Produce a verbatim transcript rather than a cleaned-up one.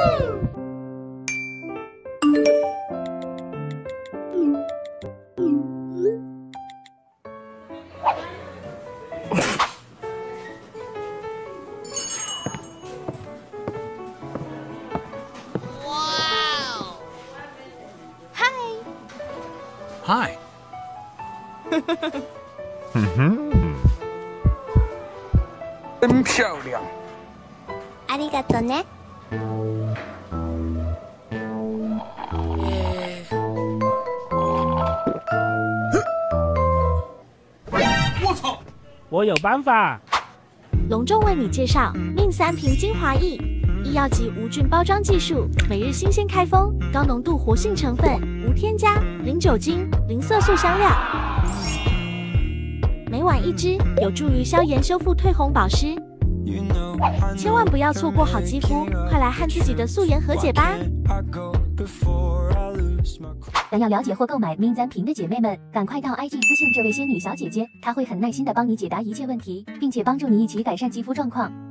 Hi. 嗯哼， 真漂亮。 ありがとね。 我操！ 我有办法。 隆重为你介绍 Min 三瓶精华液，医药级无菌包装技术，每日新鲜开封，高浓度活性成分，无添加，零酒精，零色素香料。每晚一支，有助于消炎、修复、褪红、保湿。千万不要错过好肌肤，快来和自己的素颜和解吧！ 想要了解或购买 Min 三瓶的姐妹们，赶快到 I G 私信这位仙女小姐姐，她会很耐心的帮你解答一切问题，并且帮助你一起改善肌肤状况。